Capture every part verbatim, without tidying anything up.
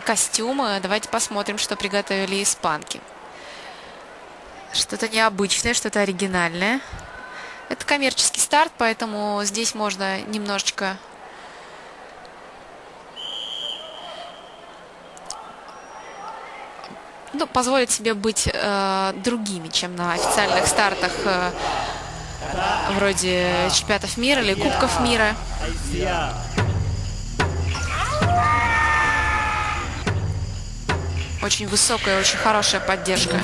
костюмы. Давайте посмотрим, что приготовили испанки. Что-то необычное, что-то оригинальное. Это коммерческий старт, поэтому здесь можно немножечко ну, позволить себе быть э, другими, чем на официальных стартах э, вроде чемпионатов мира или кубков мира. Очень высокая, очень хорошая поддержка.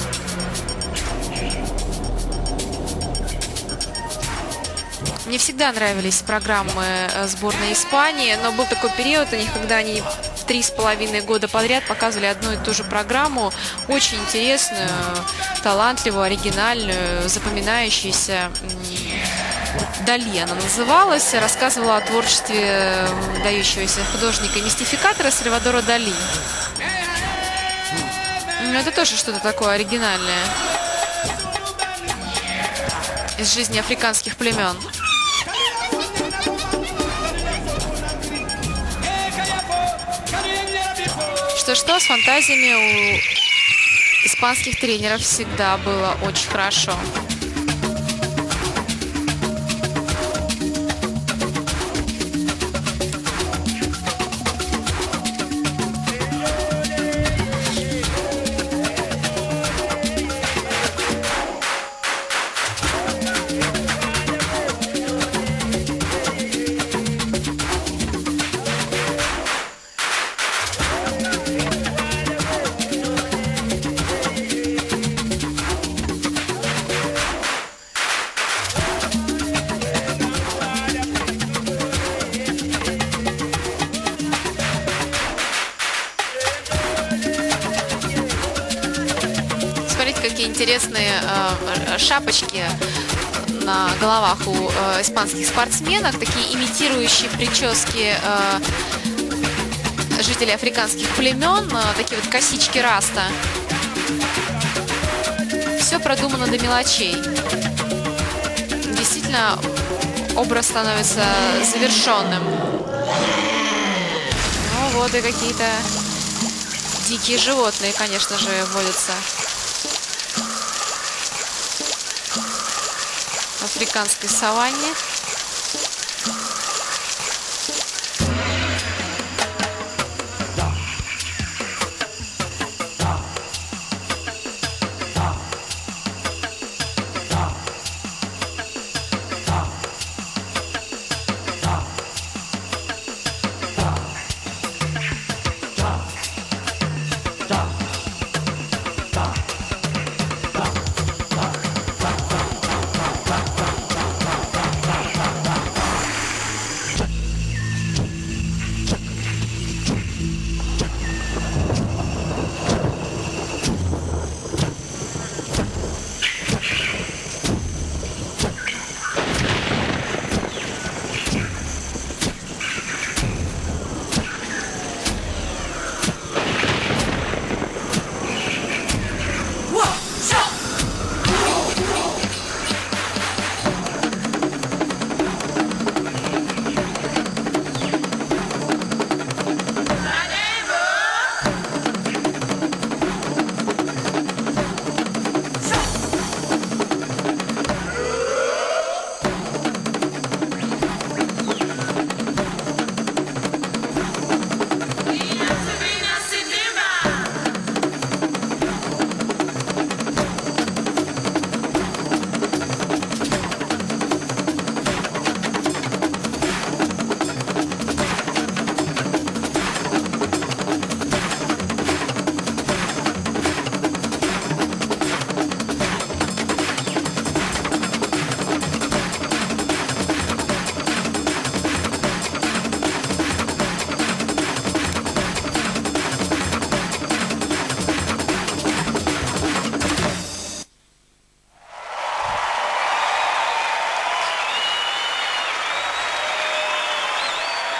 Мне всегда нравились программы сборной Испании, но был такой период у них, когда они три с половиной года подряд показывали одну и ту же программу, очень интересную, талантливую, оригинальную, запоминающуюся. Дали она называлась, рассказывала о творчестве выдающегося художника и мистификатора Сальвадора Дали. Это тоже что-то такое оригинальное из жизни африканских племен. Что-что, с фантазиями у испанских тренеров всегда было очень хорошо. Какие интересные э, шапочки на головах у э, испанских спортсменок, такие имитирующие прически э, жителей африканских племен, э, такие вот косички раста. Все продумано до мелочей. Действительно, образ становится завершенным. Ну вот и какие-то дикие животные, конечно же, водятся в африканской саванне.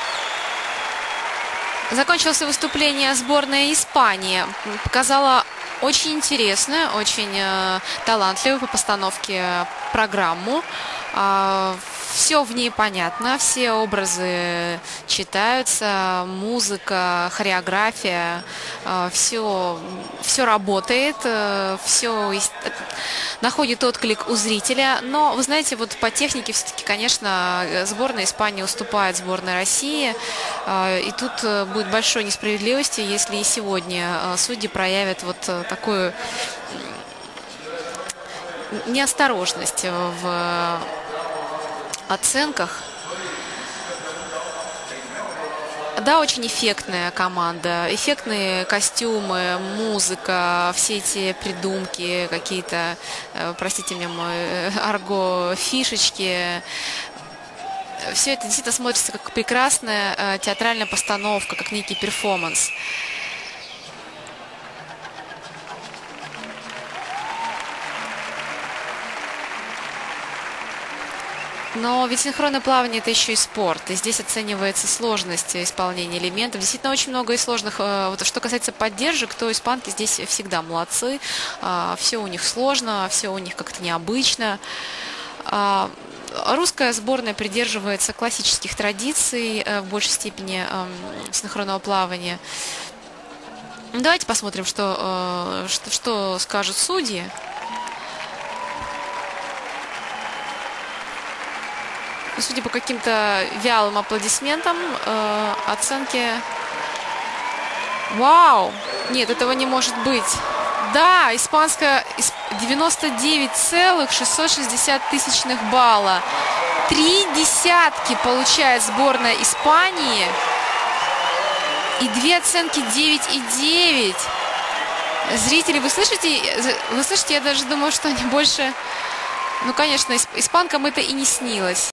Закончилось выступление сборной Испании. Показала Очень интересную, очень э, талантливую по постановке программу. Э, все в ней понятно, все образы читаются, музыка, хореография, э, все, все работает, э, все находит отклик у зрителя. Но, вы знаете, вот по технике все-таки, конечно, сборная Испании уступает сборной России. Э, и тут э, будет большой несправедливости, если и сегодня э, судьи проявят вот э, такую неосторожность в оценках. Да, очень эффектная команда, эффектные костюмы, музыка, все эти придумки, какие-то, простите меня, мой арго, фишечки. Все это действительно смотрится как прекрасная театральная постановка, как некий перформанс. Но ведь синхронное плавание – это еще и спорт, и здесь оценивается сложность исполнения элементов. Действительно, очень много и сложных. Вот, что касается поддержек, то испанки здесь всегда молодцы. Все у них сложно, все у них как-то необычно. Русская сборная придерживается классических традиций в большей степени синхронного плавания. Давайте посмотрим, что, что, что скажут судьи. Судя по каким-то вялым аплодисментам, э, оценки... Вау! Нет, этого не может быть. Да, испанская девяносто девять целых шестьсот шестьдесят тысячных балла. Три десятки получает сборная Испании. И две оценки девять и девять. Зрители, вы слышите? Вы слышите? Я даже думаю, что они больше... Ну, конечно, испанкам это и не снилось.